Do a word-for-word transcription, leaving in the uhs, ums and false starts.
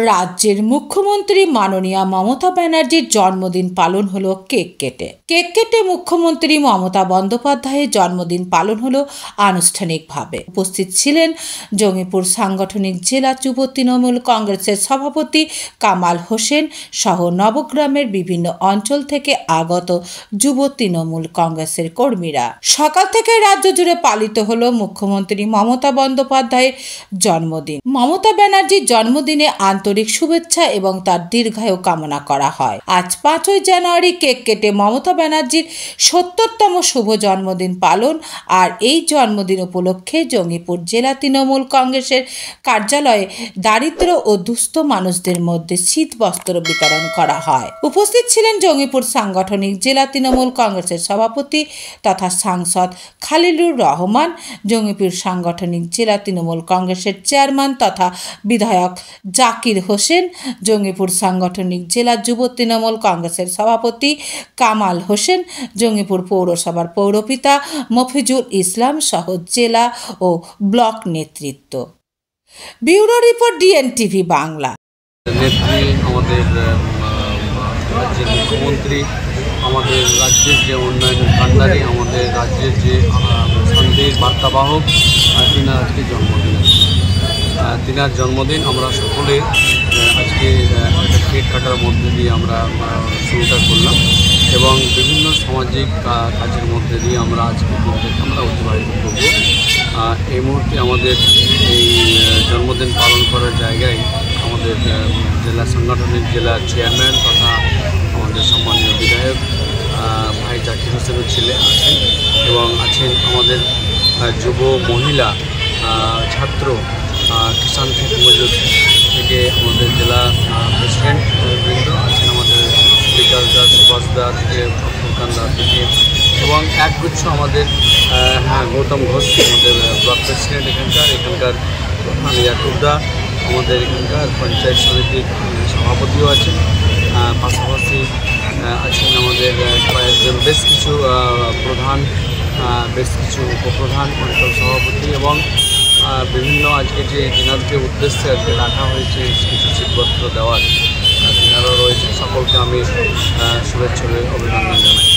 রাজ্যের মুখ্যমন্ত্রী মাননীয়া মমতা ব্যানার্জির জন্মদিন পালন হলো কেক কেটে কেক কেটে মুখ্যমন্ত্রী মমতা বন্দ্যোপাধ্যায়ের জন্মদিন পালন হলো আনুষ্ঠানিকভাবে। উপস্থিত ছিলেন জঙ্গিপুর সাংগঠনিক জেলা যুব তৃণমূল কংগ্রেসের সভাপতি কামাল হোসেন সহ নবগ্রামের বিভিন্ন অঞ্চল থেকে আগত যুব তৃণমূল কংগ্রেসের কর্মীরা। সকাল থেকে রাজ্য জুড়ে পালিত হলো মুখ্যমন্ত্রী মমতা বন্দ্যোপাধ্যায়ের জন্মদিন। মমতা ব্যানার্জির জন্মদিনে আন্তরিক শুভেচ্ছা এবং তার দীর্ঘায়ু কামনা করা হয়। আজ পাঁচই জানুয়ারি কেক কেটে মমতা ব্যানার্জির সত্তরতম শুভ জন্মদিন পালন। আর এই জন্মদিন উপলক্ষে জঙ্গিপুর জেলা তৃণমূল কংগ্রেসের কার্যালয়ে দারিদ্র ও দুস্থ মানুষদের মধ্যে শীত বস্ত্র বিতরণ করা হয়। উপস্থিত ছিলেন জঙ্গিপুর সাংগঠনিক জেলা তৃণমূল কংগ্রেসের সভাপতি তথা সাংসদ খালিলুর রহমান, জঙ্গিপুর সাংগঠনিক জেলা তৃণমূল কংগ্রেসের চেয়ারম্যান তথা বিধায়ক জাকির হোসেন, জঙ্গিপুর সাংগঠনিক জেলা যুব তৃণমূল কংগ্রেসের সভাপতি কামাল হোসেন, জঙ্গিপুর পৌরসভার পৌরপিতা মফিজুল ইসলাম সহ জেলা ও ব্লক নেতৃত্ব। Bureau report DNTV Bangla. নেত্রী আমাদের রাজ্যের মুখ্যমন্ত্রী, আমাদের রাজ্যের যে উন্নয়ন ভান্ডারী, আমাদের রাজ্যের যে শান্তির বার্তাবাহক, তিনার আজকে জন্মদিন। তিনার জন্মদিন আমরা সকলে আজকে একটা কেক কাটার মধ্যে দিয়ে আমরা শুরুটা করলাম এবং বিভিন্ন সামাজিক কাজের মধ্যে দিয়ে আমরা আজকে দিনটাকে আমরা অতিবাহিত করব। এই মুহূর্তে আমাদের এই জন্মদিন পালন করার জায়গায় আমাদের জেলা সাংগঠনিক জেলার চেয়ারম্যান তথা আমাদের সম্মানীয় বিধায়ক ভাই জাকির হোসেনের ছেলে আছেন এবং আছেন আমাদের যুব মহিলা ছাত্র কিষাণ খেত মজুদ থেকে আমাদের জেলা প্রেসিডেন্ট বৃন্দ আছেন, আমাদের বিকাশ দাস সুভাষদা থেকে ফুলকান্দা থেকে এবং একগুচ্ছ আমাদের হ্যাঁ গৌতম ঘোষ আমাদের ব্লক প্রেসিডেন্ট এখানকার এখানকার প্রধান ইয়াকুবদা আমাদের এখানকার পঞ্চায়েত সমিতির সভাপতিও আছেন, পাশাপাশি আছেন আমাদের কয়েকজন বেশ কিছু প্রধান, বেশ কিছু উপপ্রধান, অঞ্চল সভাপতি এবং বিভিন্ন আজকে যে দিনাজকে উদ্দেশ্যে আজকে রাখা হয়েছে কিছু শীতবস্ত্র দেওয়ার দিনারও রয়েছে। সকলকে আমি শুভেচ্ছা অভিনন্দন জানাই।